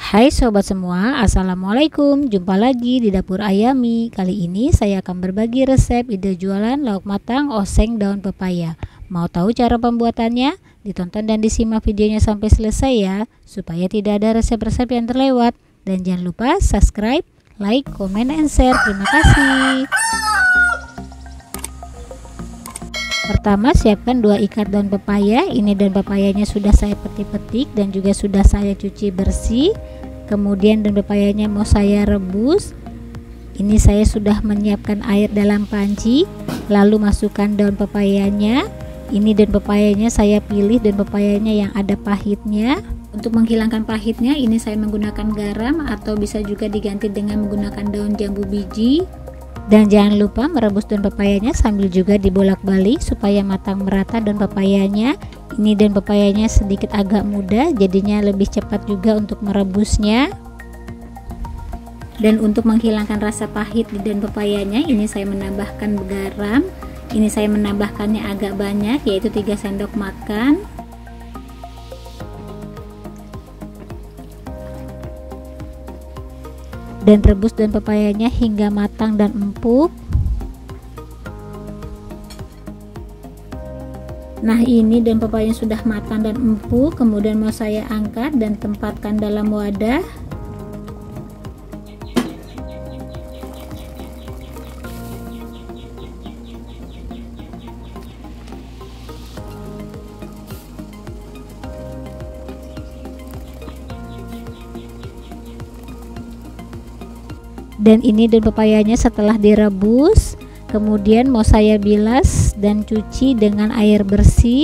Hai sobat semua, assalamualaikum. Jumpa lagi di dapur Ayami. Kali ini saya akan berbagi resep ide jualan lauk matang oseng daun pepaya. Mau tahu cara pembuatannya? Ditonton dan disimak videonya sampai selesai ya, supaya tidak ada resep-resep yang terlewat. Dan jangan lupa subscribe, like, comment, and share. Terima kasih. Pertama, siapkan 2 ikat daun pepaya. Ini daun pepayanya sudah saya petik-petik dan juga sudah saya cuci bersih. Kemudian daun pepayanya mau saya rebus. Ini saya sudah menyiapkan air dalam panci. Lalu masukkan daun pepayanya. Ini daun pepayanya saya pilih daun pepayanya yang ada pahitnya. Untuk menghilangkan pahitnya, ini saya menggunakan garam atau bisa juga diganti dengan menggunakan daun jambu biji. Dan jangan lupa merebus daun pepayanya sambil juga dibolak-balik supaya matang merata daun pepayanya. Ini daun pepayanya sedikit agak muda, jadinya lebih cepat juga untuk merebusnya. Dan untuk menghilangkan rasa pahit di daun pepayanya, ini saya menambahkan garam. Ini saya menambahkannya agak banyak, yaitu 3 sendok makan. Dan rebus daun pepayanya hingga matang dan empuk. Nah, ini daun pepayanya sudah matang dan empuk. Kemudian mau saya angkat dan tempatkan dalam wadah. Dan ini daun pepayanya setelah direbus, kemudian mau saya bilas dan cuci dengan air bersih.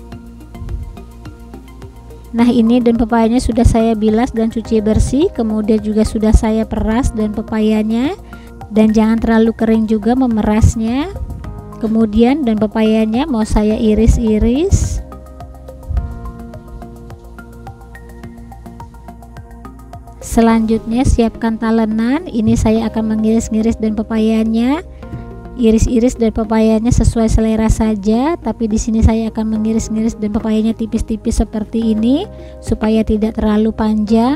Nah, ini daun pepayanya sudah saya bilas dan cuci bersih, kemudian juga sudah saya peras daun pepayanya, dan jangan terlalu kering juga memerasnya. Kemudian daun pepayanya mau saya iris-iris. Selanjutnya siapkan talenan. Ini saya akan mengiris-iris daun pepayanya. Iris-iris daun pepayanya sesuai selera saja, tapi di sini saya akan mengiris-iris daun pepayanya tipis-tipis seperti ini supaya tidak terlalu panjang.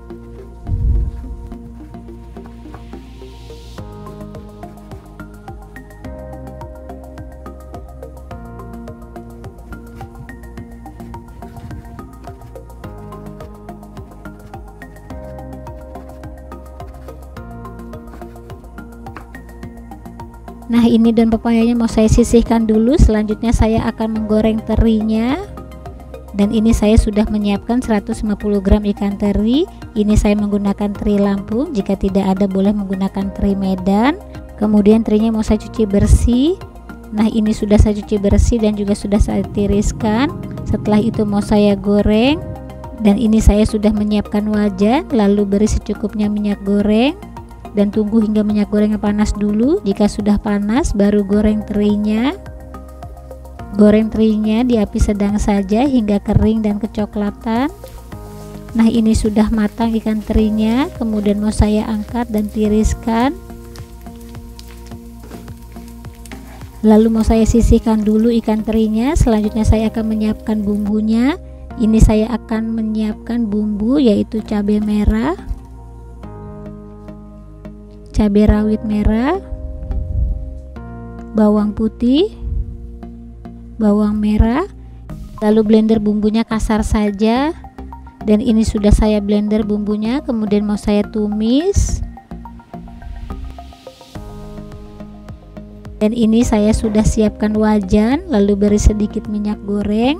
Nah, ini daun pepayanya mau saya sisihkan dulu. Selanjutnya saya akan menggoreng terinya. Dan ini saya sudah menyiapkan 150 gram ikan teri. Ini saya menggunakan teri Lampung. Jika tidak ada boleh menggunakan teri Medan. Kemudian terinya mau saya cuci bersih. Nah, ini sudah saya cuci bersih dan juga sudah saya tiriskan. Setelah itu mau saya goreng. Dan ini saya sudah menyiapkan wajan. Lalu beri secukupnya minyak goreng. Dan tunggu hingga minyak gorengnya panas dulu. Jika sudah panas baru goreng terinya. Goreng terinya di api sedang saja hingga kering dan kecoklatan. Nah, ini sudah matang ikan terinya. Kemudian mau saya angkat dan tiriskan. Lalu mau saya sisihkan dulu ikan terinya. Selanjutnya saya akan menyiapkan bumbunya. Ini saya akan menyiapkan bumbu yaitu cabai merah, cabai rawit merah, bawang putih, bawang merah. Lalu blender bumbunya kasar saja. Dan ini sudah saya blender bumbunya. Kemudian mau saya tumis. Dan ini saya sudah siapkan wajan. Lalu beri sedikit minyak goreng.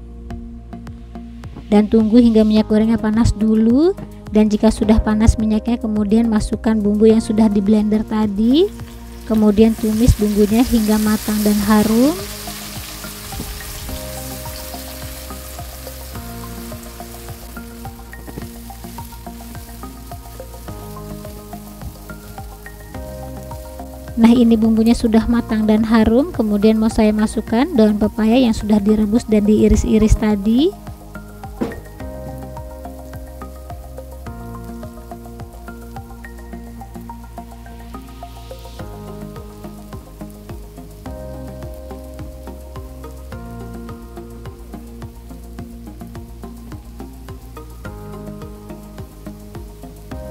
Dan tunggu hingga minyak gorengnya panas dulu. Dan jika sudah panas minyaknya, kemudian masukkan bumbu yang sudah di blender tadi. Kemudian tumis bumbunya hingga matang dan harum. Nah, ini bumbunya sudah matang dan harum. Kemudian mau saya masukkan daun pepaya yang sudah direbus dan diiris-iris tadi.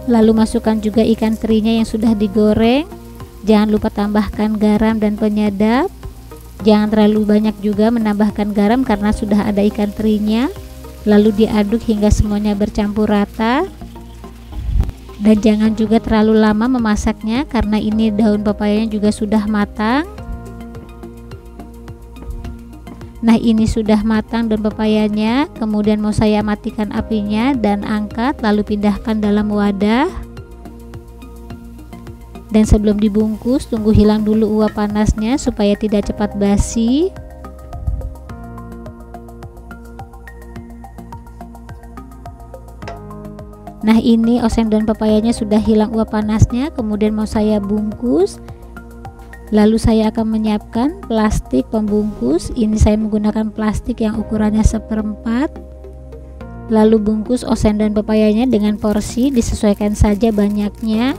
Lalu masukkan juga ikan terinya yang sudah digoreng. Jangan lupa tambahkan garam dan penyedap. Jangan terlalu banyak juga menambahkan garam karena sudah ada ikan terinya. Lalu diaduk hingga semuanya bercampur rata. Dan jangan juga terlalu lama memasaknya karena ini daun pepayanya juga sudah matang. Nah, ini sudah matang daun pepayanya. Kemudian mau saya matikan apinya dan angkat, lalu pindahkan dalam wadah. Dan sebelum dibungkus, tunggu hilang dulu uap panasnya supaya tidak cepat basi. Nah, ini oseng daun pepayanya sudah hilang uap panasnya. Kemudian mau saya bungkus. Lalu saya akan menyiapkan plastik pembungkus. Ini saya menggunakan plastik yang ukurannya 1/4. Lalu bungkus oseng daun pepayanya dengan porsi, disesuaikan saja banyaknya.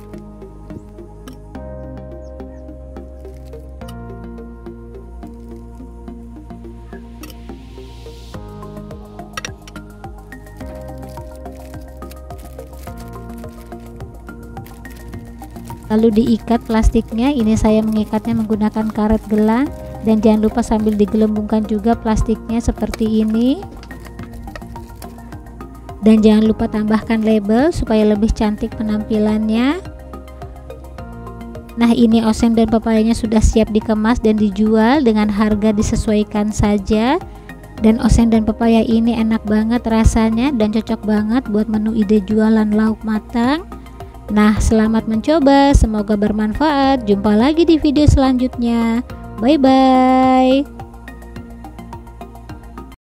Lalu diikat plastiknya. Ini saya mengikatnya menggunakan karet gelang, dan jangan lupa sambil digelembungkan juga plastiknya seperti ini. Dan jangan lupa tambahkan label supaya lebih cantik penampilannya. Nah, ini oseng daun pepayanya sudah siap dikemas dan dijual dengan harga disesuaikan saja. Dan oseng daun pepaya ini enak banget rasanya dan cocok banget buat menu ide jualan lauk matang. Nah, selamat mencoba, semoga bermanfaat. Jumpa lagi di video selanjutnya. Bye bye.